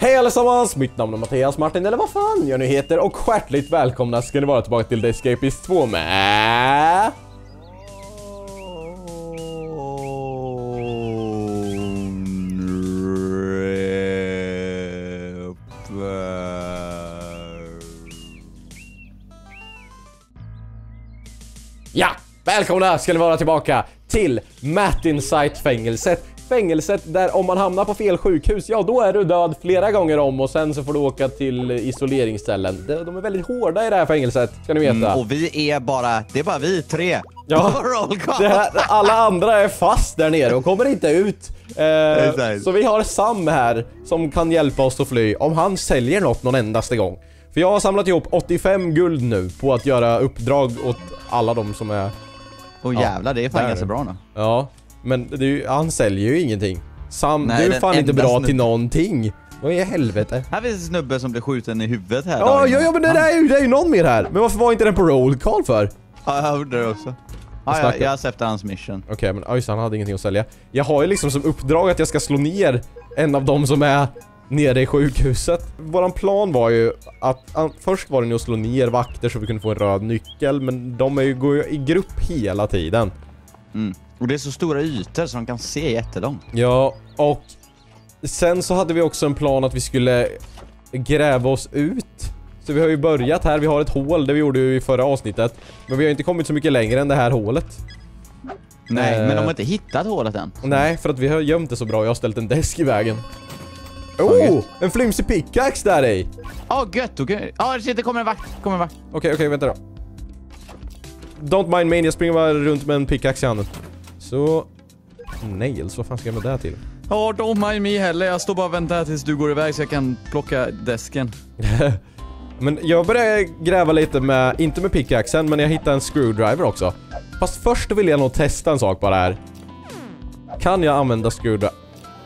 Hej allesammans, mitt namn är Mattias Martin, eller vad fan jag nu heter, och hjärtligt välkomna ska ni vara tillbaka till The Escapist 2 med... Ja, välkomna ska ni vara tillbaka till Martinsight-fängelset. Fängelset där om man hamnar på fel sjukhus, ja då är du död flera gånger om och sen så får du åka till isoleringsställen. De är väldigt hårda i det här fängelset, ska ni veta. Och vi är det är bara vi tre. Ja, alla andra är fast där nere och kommer inte ut. Så vi har Sam här som kan hjälpa oss att fly om han säljer någon endaste gång. För jag har samlat ihop 85 guld nu på att göra uppdrag åt alla de som är... Åh jävlar, det är fan ganska bra nu. Ja, men han säljer ju ingenting. Sam, nej, du är fan inte bra till någonting. Vad i helvete? Här finns en snubbe som blir skjuten i huvudet här. Ja, men det är ju någon mer här. Men varför var inte den på roll call för? Ja, jag hörde det också. Jag accepterar hans mission. Okej, men han hade ingenting att sälja. Jag har ju liksom som uppdrag att jag ska slå ner en av dem som är nere i sjukhuset. Våran plan var ju att först var det nu att slå ner vakter så vi kunde få en röd nyckel, men de går ju i grupp hela tiden. Och det är så stora ytor så de kan se jättelångt. Ja, och sen så hade vi också en plan att vi skulle gräva oss ut. Så vi har ju börjat här, vi har ett hål, det vi gjorde ju i förra avsnittet. Men vi har inte kommit så mycket längre än det här hålet. Nej, men de har inte hittat hålet än. Nej, för att vi har gömt det så bra. Jag har ställt en desk i vägen. En flimsy pickaxe där i. Gött, okej. Det kommer en vakt, Okej, vänta då. Don't mind me, jag springer bara runt med en pickaxe i handen. Så... Nails, vad fan ska jag med det till? Don't mind me heller, jag står bara och väntar tills du går iväg så jag kan plocka desken. Men jag började gräva lite med, inte med pickaxen, men jag hittade en screwdriver också. Fast först vill jag nog testa en sak bara här. Kan jag använda screwdriver?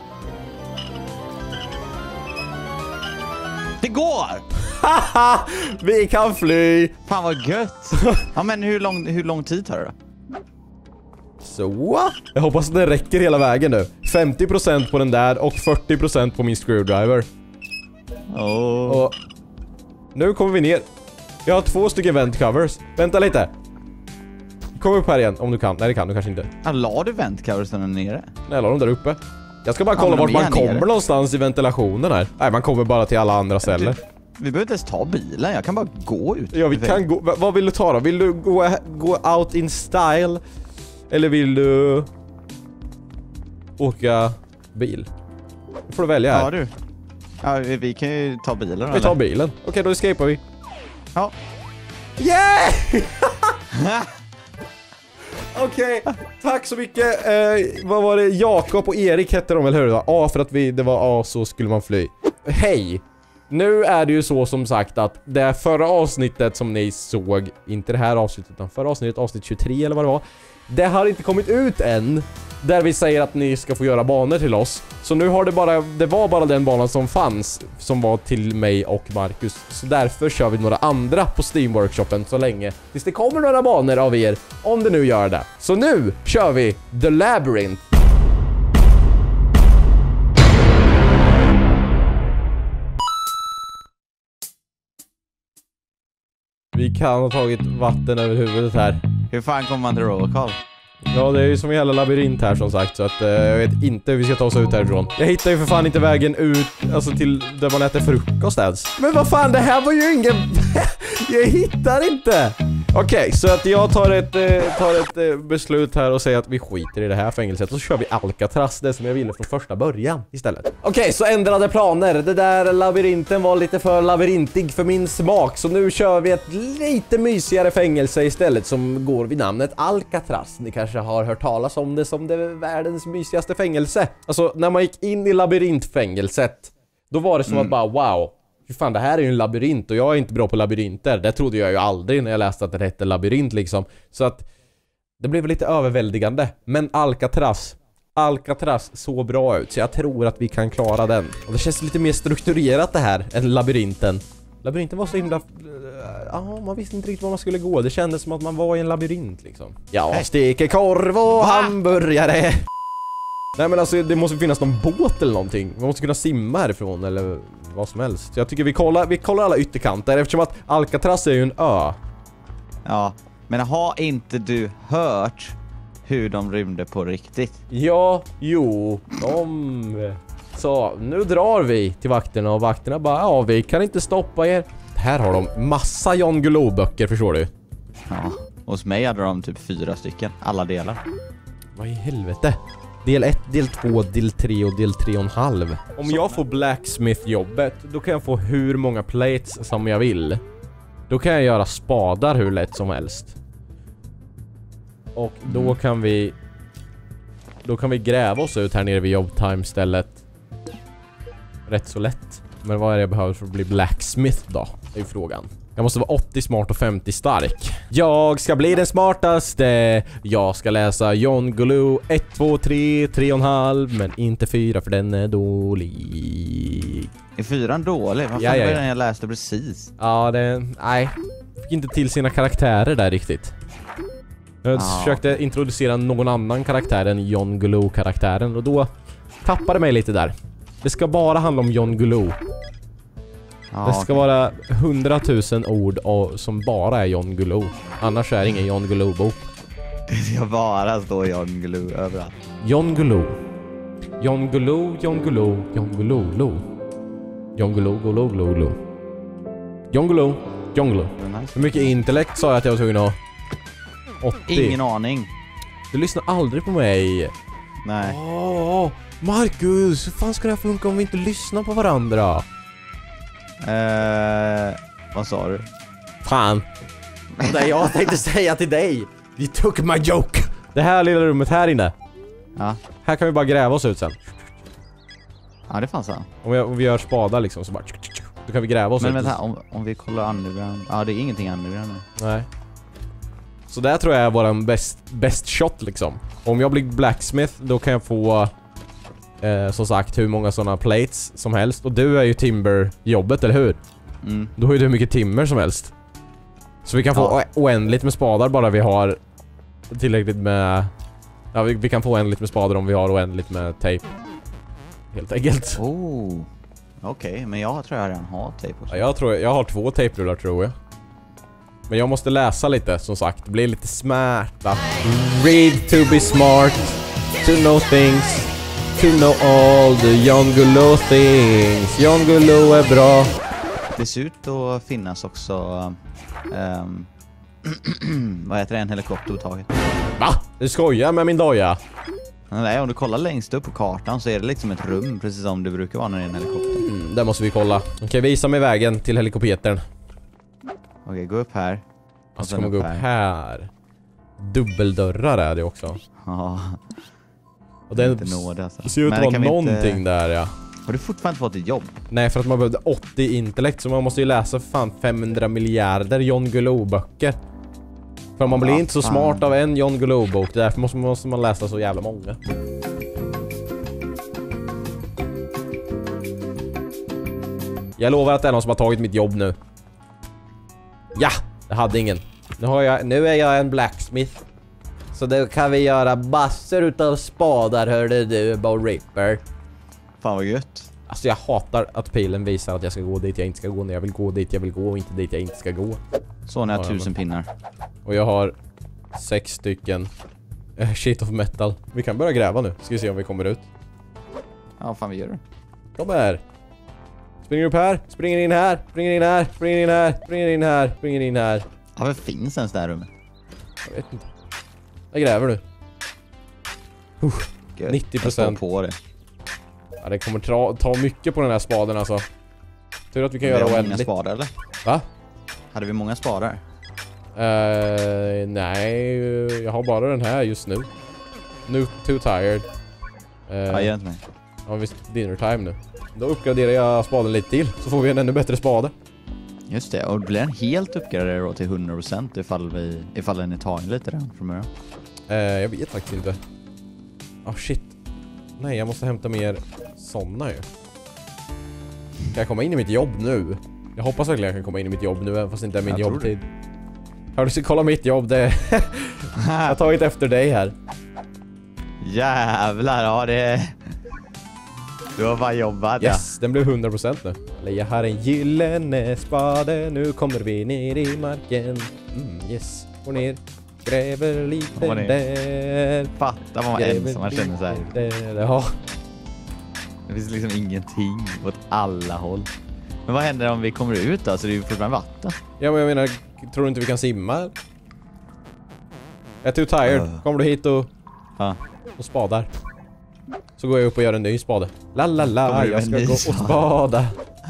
Det går! Vi kan fly! Fan vad gött! Ja, men hur lång tid tar det då? Så? Jag hoppas att det räcker hela vägen nu. 50% på den där och 40% på min screwdriver. Och nu kommer vi ner. Jag har 2 stycken vent covers. Vänta lite. Kom upp här igen om du kan. Nej, det kan du kanske inte. La du vent covers där nere? Nej, jag la dem där uppe. Jag ska bara kolla vart man kommer någonstans i ventilationen här. Nej, man kommer bara till alla andra ställen. Vi behöver inte ens ta bilen, jag kan bara gå ut. Ja, vi kan gå. Vad vill du ta då? Vill du gå out in style? Eller vill du åka bil? Det får du välja här. Ja, du. Ja, vi kan ju ta bilen. Vi tar bilen. Okej, då escapar vi. Ja. Yeah! Okej, tack så mycket. Vad var det? Jakob och Erik hette de, eller hur? För att det var så skulle man fly. Hej! Nu är det ju så som sagt att det förra avsnittet som ni såg, inte det här avsnittet utan förra avsnittet, avsnitt 23 eller vad det var, det har inte kommit ut än. Där vi säger att ni ska få göra banor till oss. Så nu har det var bara den banan som fanns, som var till mig och Marcus. Så därför kör vi några andra på Steam-workshopen så länge tills det kommer några banor av er, om det nu gör det. Så nu kör vi The Labyrinth. Vi kan ha tagit vatten över huvudet här. Hur fan kommer man till roll call? Ja, det är ju som en jävla labyrint här som sagt. Så att jag vet inte hur vi ska ta oss ut härifrån. Jag hittar ju för fan inte vägen ut, alltså till där man äter frukost ens. Men vad fan, det här var ju ingen... Jag hittar inte! Okej, så att jag tar ett beslut här och säger att vi skiter i det här fängelset. Och så kör vi Alcatraz, det som jag ville från första början istället. Okej, så ändrade planer. Det där labyrinten var lite för labyrintig för min smak. Så nu kör vi ett lite mysigare fängelse istället som går vid namnet Alcatraz. Ni kanske har hört talas om det som det världens mysigaste fängelse. Alltså, när man gick in i labyrintfängelset, då var det som att bara wow. Fan, det här är ju en labyrint och jag är inte bra på labyrinter. Det trodde jag ju aldrig när jag läste att det hette labyrint liksom. Så att det blev lite överväldigande. Men Alcatraz så bra ut så jag tror att vi kan klara den. Och det känns lite mer strukturerat det här än labyrinten. Labyrinten var så himla... man visste inte riktigt var man skulle gå. Det kändes som att man var i en labyrint liksom. Ja, stekekorv och hamburgare. Nej men alltså det måste finnas någon båt eller någonting. Man måste kunna simma härifrån eller vad som helst. Så jag tycker vi kollar alla ytterkanter eftersom att Alcatraz är ju en ö. Ja, men har inte du hört hur de rymde på riktigt? Ja, jo, Så, nu drar vi till vakterna och vakterna bara, ja vi kan inte stoppa er. Här har de massa Jan Guillou-böcker, förstår du? Ja, hos mig hade de typ 4 stycken, alla delar. Vad i helvete? Del 1, del 2, del 3 och del 3,5. Om jag får blacksmith-jobbet, då kan jag få hur många plates som jag vill. Då kan jag göra spadar hur lätt som helst. Och då kan vi gräva oss ut här nere vid jobbtime-stället. Rätt så lätt. Men vad är det jag behöver för att bli blacksmith då? Det är frågan. Jag måste vara 80 smart och 50 stark. Jag ska bli den smartaste. Jag ska läsa Jan Guillou 1, 2, 3, 3,5. Men inte 4 för den är dålig. Är 4 dålig? Vad fan Ja. var den jag läste precis? Ja, nej. Fick inte till sina karaktärer där riktigt. Jag försökte introducera någon annan karaktär än Jan Guillou-karaktären. Och då tappade mig lite där. Det ska bara handla om Jon Guillou. Det ska vara 100 000 ord som bara är Jon Guillou. Annars är det ingen Jon Guillou-bok. Det ska bara stå Jon Guillou överallt. Jon Guillou. Jon Guillou, Jon Guillou, Jon Guillou, Lo. Jon Guillou, Guillou, Guillou, Lo. Jon Guillou, Jon Guillou. Hur mycket intellekt sa jag att jag var tvungen att ha? 80. Ingen aning. Du lyssnar aldrig på mig. Nej. Marcus, hur fan ska det här funka om vi inte lyssnar på varandra? Vad sa du? Fan. Det jag tänkte säga till dig. You took my joke. Det här lilla rummet här inne. Ja. Här kan vi bara gräva oss ut sen. Ja, det fanns så. Om vi gör spadar liksom så bara. Då kan vi gräva oss ut. Men vänta, om vi kollar underground. Ja, det är ingenting underground nu. Nej. Så där tror jag är våran best shot liksom. Om jag blir blacksmith då kan jag få som sagt hur många sådana plates som helst. Och du är ju timber-jobbet, eller hur? Mm. Då har ju du hur mycket timmer som helst. Så vi kan få oändligt med spadar bara vi har tillräckligt med... Ja, vi kan få oändligt med spadar om vi har oändligt med tejp. Helt enkelt. Okej, men jag tror jag redan har tejp också. Ja, jag har 2 tejprullar tror jag. Men jag måste läsa lite, som sagt. Bli lite smart. Read to be smart. To know things. To know all the Jon Guillou things. Jon Guillou är bra. Det ser ut att finnas också vad heter det, en helikopter taget. Va? Du skojar med min doja? Nej, om du kollar längst upp på kartan så är det liksom ett rum, precis som det brukar vara när det är en helikopter. Där måste vi kolla. Okej, visa mig vägen till helikoptern. Okej, gå upp här. Och så kommer gå upp här. Dubbeldörrar är det också. Ja. Och det inte nåd alltså. Det ser ut att vara någonting där, ja. Har du fortfarande inte fått ett jobb? Nej, för att man behövde 80 intellekt. Så man måste ju läsa för fan 500 miljarder Jon Guillou-böcker. För man blir inte så smart av en Jon Guillou-bok. Därför måste man läsa så jävla många. Jag lovar att det är någon som har tagit mitt jobb nu. Ja, jag hade ingen. Nu är jag en blacksmith. Så då kan vi göra massor utav spadar, hörde du, Bo Ripper. Fan vad gött. Alltså jag hatar att pilen visar att jag ska gå dit jag inte ska gå, när jag vill gå dit jag vill gå och inte dit jag inte ska gå. Så när jag har 1000 pinnar. Och jag har 6 stycken sheet of metal. Vi kan börja gräva nu. Ska vi se om vi kommer ut. Ja, fan vi gör det. Kom här. Springer upp här, springer in här, springer in här, springer in här, springer in här, springer in här. Ja, vad finns ens där rummet? Jag vet inte. Jag gräver nu. 90%. på det. Ja, det kommer ta mycket på den här spaden alltså. Tur att vi kan göra många oändligt. spadar eller? Va? Hade vi många spadar? Nej, jag har bara den här just nu. Nu too tired. Ja, ge inte mig. Ja, visst dinner time nu. Då uppgraderar jag spaden lite till, så får vi en ännu bättre spade. Just det, och blir den helt uppgraderad då till 100% ifall den är tagen lite redan från början? Jag vet faktiskt inte. Shit. Nej, jag måste hämta mer såna ju. Kan jag komma in i mitt jobb nu? Jag hoppas verkligen jag kan komma in i mitt jobb nu, även fast det inte är min jobbtid. Hör du, ska kolla mitt jobb, det jag har tagit efter dig här. Jävlar, ja det... Du har bara jobbat. Yes, den blev 100% nu. Jag har en gyllene spade, nu kommer vi ner i marken. Yes, går ner. Gräver lite där. Fatta vad man ensam man känner sig. Ja. Det finns liksom ingenting åt alla håll. Men vad händer om vi kommer ut då? Så det är ju fortfarande vatten. Ja, men jag menar, tror du inte vi kan simma? Jag är too tired. Kommer du hit och spadar? Så går jag upp och gör en ny spade. La, jag ska gå och spada.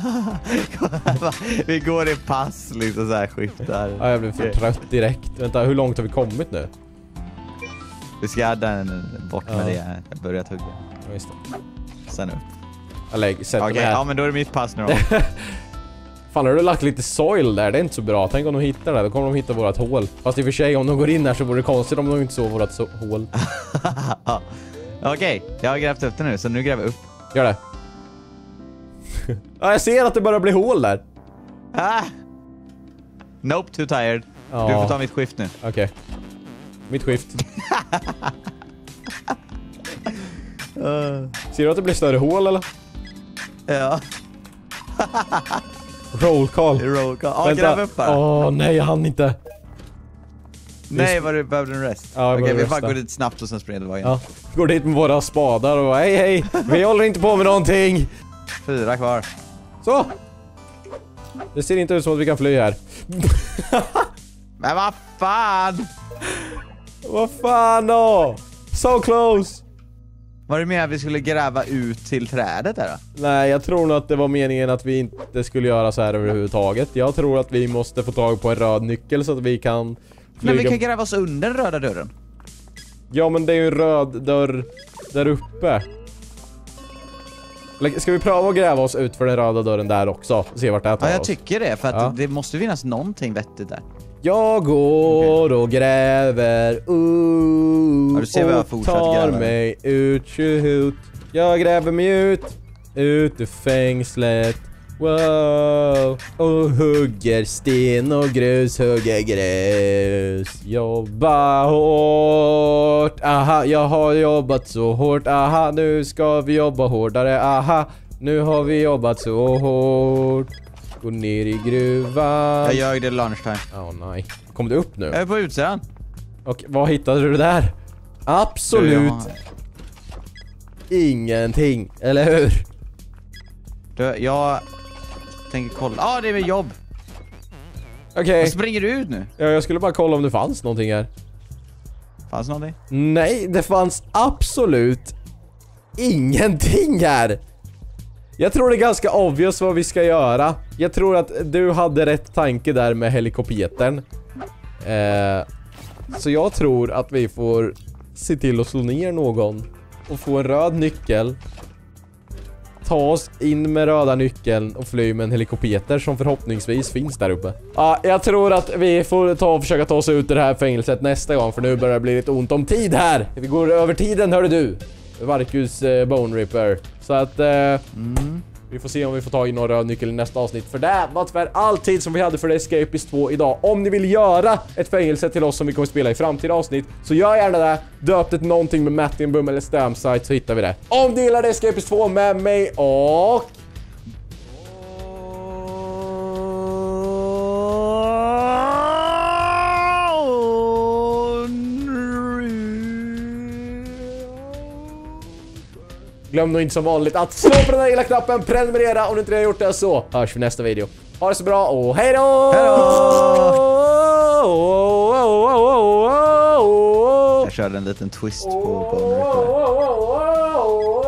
Vi går i pass liksom så här, skiftar. Ja, jag blev för trött direkt. Vänta, hur långt har vi kommit nu? Vi ska den bort med det. Jag börjar tugga. Ja, just det. Sen upp. Okej, ja men då är det mitt pass nu då. Fan, har du lagt lite soil där? Det är inte så bra. Tänk om de hittar det. Då kommer de hitta vårat hål. Fast i och för sig, om de går in här så vore det konstigt om de inte såg vårat hål. Okej, jag har grävt upp det nu, så nu gräver jag upp. Gör det. Ja, jag ser att det börjar bli hål där. Nope, too tired. Ja. Du får ta mitt skift nu. Okej. Mitt skift. Ser du att det blir större hål eller? Ja. Roll call. Roll call. Ja, gräv upp bara. Nej, jag hann inte. Nej, vad du behövde en rest. Ja, okej, vi bara går dit snabbt och sen springer det igen. Ja. Går dit med våra spadar och hej, vi håller inte på med någonting. 4 kvar. Så. Det ser inte ut som att vi kan fly här. Men vad fan? Vad fan då? So close. Var det med att vi skulle gräva ut till trädet där då? Nej, jag tror nog att det var meningen att vi inte skulle göra så här överhuvudtaget. Jag tror att vi måste få tag på en röd nyckel så att vi kan flyga. Men vi kan gräva oss under den röda dörren. Ja, men det är ju en röd dörr där uppe. Ska vi pröva att gräva oss ut för den röda dörren där också? Och se vart det tar oss? Ja, jag tycker det. För att det måste finnas någonting vettigt där. Jag går och gräver du ser vad jag och fortsätter tar gräva. mig ut. Jag gräver mig ut ur fängslet. Wow. Och hugger sten och grus, hugger grus. Jobba hårt. Aha, jag har jobbat så hårt. Aha, nu ska vi jobba hårdare. Aha, nu har vi jobbat så hårt. Gå ner i gruvan. Jag gör det lunchtime. Nej. Kom du upp nu? Jag är på utsidan. Och vad hittade du där? Absolut ingenting, eller hur? Jag tänker kolla. Det är mitt jobb. Okej. Vad springer du ut nu? Ja, jag skulle bara kolla om det fanns någonting här. Fanns någonting? Nej, det fanns absolut ingenting här. Jag tror det är ganska obvious vad vi ska göra. Jag tror att du hade rätt tanke där med helikoptern. Så jag tror att vi får se till att slå ner någon och få en röd nyckel. Ta oss in med röda nyckeln och fly med en helikopter som förhoppningsvis finns där uppe. Ja, jag tror att vi får försöka ta oss ut ur det här fängelset nästa gång, för nu börjar det bli lite ont om tid här. Vi går över tiden, hörde du. Varkus Bone Ripper. Så att vi får se om vi får tag i någon röd nyckel i nästa avsnitt. För det var tyvärr all tid som vi hade för Escapist 2 idag. Om ni vill göra ett fängelse till oss som vi kommer spela i framtida avsnitt, så gör gärna det. Döpt ett någonting med Mattin Boom eller Stamsite så hittar vi det. Om ni gillar Escapist 2 med mig och... Glöm nog inte som vanligt att slå på den här lilla knappen, prenumerera om du inte redan gjort det, så hörs vi nästa video. Ha det så bra och hej då! Jag körde en liten twist på Bone Ripper.